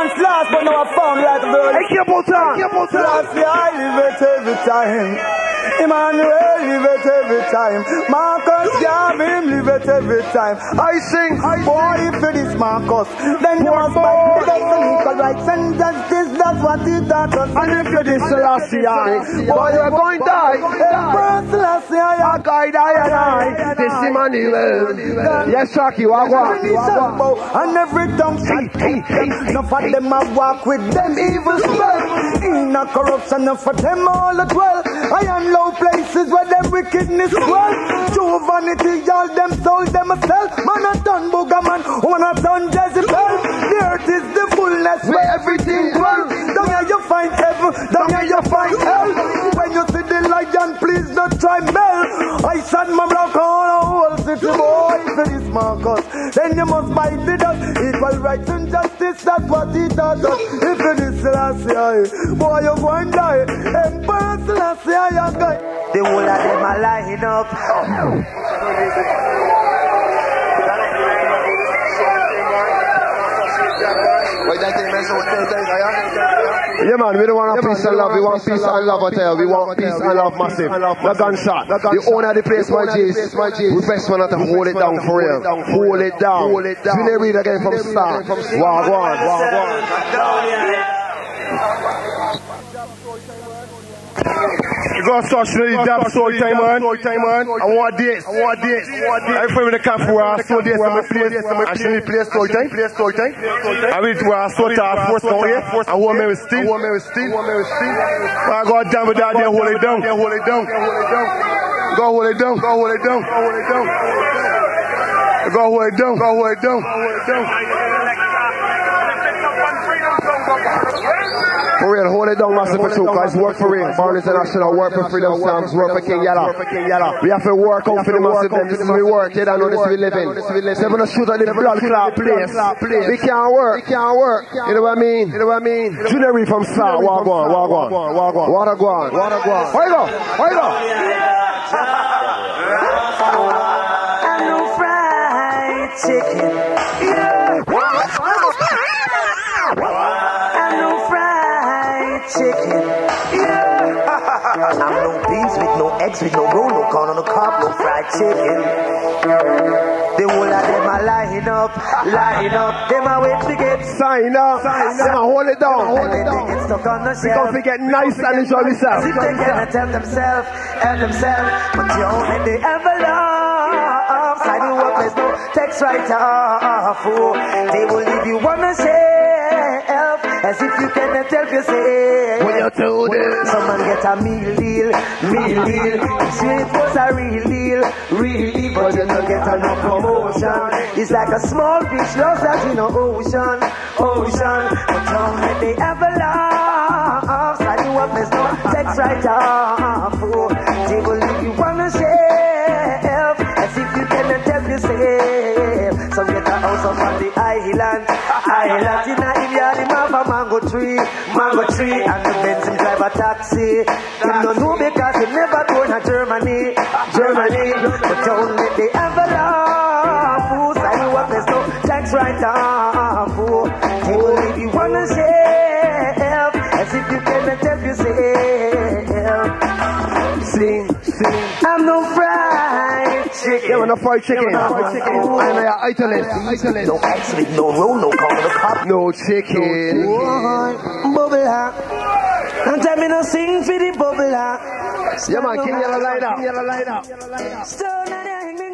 once lost, but now I found like a bird. Hey, keep on time. Last year I live it every time. Emmanuel live it every time. Marcus Garvey live it every time. I sing, boy, if it is Marcus, then you must fight because of equal rights and justice. That's what he taught us. And if it is Selassie, boy, you're going to die. Emperor Selassie, I die. This is Emmanuel. Yes, Shaki, and every tongue speak. Enough of them I walk with them evil spell. In a corruption, enough of them all at well. I am low places where them wickedness dwell. True vanity, all them sold themselves. Man a done booger man, one a done Jezebel. The earth is the fullness where everything dwells. Down here you find heaven, down here you find hell. When you see the lion, please don't try bell. I said my block on a whole city boy. If it is Marcus, then you must bite the dust. Equal rights and justice, that's what he taught us. If it is Selassie, boy you go and die. Emperor Selassie, I guy. The whole of them are lying up. Yeah, man, we don't want peace and love. We want peace and love, I tell you. We want peace and love massive. No gunshot. The owner of the place, my G's. We best want to hold it down for real. Hold it down. Junior Reid again from start. Wagwan. You gotta start showing the dab story time, man. I want this. I'm from the camp where I saw this in my place. I should play story time. I went to where I saw the force down here. I want me with Steve. I got down with that there, hold it down. Go hold it down. Go hold it down. For real, hold it down, massive for two, guys. Work for real. Born International, work for Freedom Songs, work for King Yala. We have to work out for the massive. This is we work. They don't know this we living. They're gonna shoot at the blood clot place. We can't work. You know what I mean? Junior Reid from Star. Wagwan. Where you go? I know fried chicken. Chicken, I'm no beans with no eggs with no roll, no corn on the cob, no fried chicken. The whole of them are lining up. Them are waiting to get sign up. Them are hold it down. And then they get stuck on the shelf. Because we get nice and enjoy themselves. If they cannot help themselves, but you only the envelope. Sign you up, there's no text right off. They will leave you on the shelf. As if you cannot help yourself. When you told it, someone get a meal deal. You see it was a real deal, but you don't get no promotion. It's like a small fish lost out in the ocean. But don't let the envelope sign you up, there's no text right off. They will leave you on the shelf, as if you cannot help yourself. Some get a house up on the island in a India, the mama mango tree, and the Benz him drive a taxi. Him don't know because he never go to Germany, but don't let the envelope sign you up, there's no tax right off. They will leave you on the shelf, as if you cannot help yourself. Sing, I'm no fried chicken. Yeah, we're no fried chicken. I'm an italist. No eggs with no roll, no corn on the cob. No chicken. Bubble hot. And tell me no sing for the bubble hot. Yeah, man, King Yala light up. Stone and